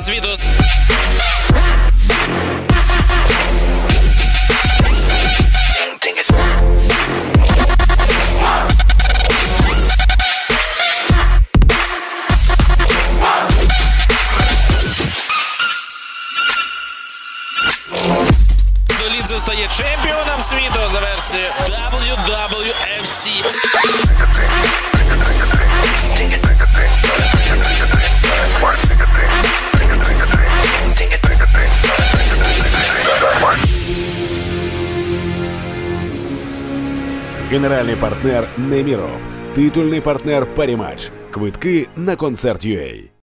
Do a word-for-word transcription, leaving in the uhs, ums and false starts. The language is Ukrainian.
світу. Долідзе стає чемпіоном світу за версією дабл ю дабл ю еф сі. Генеральний партнер Неміров. Титульний партнер Паріматч. Квитки на концерт.ua.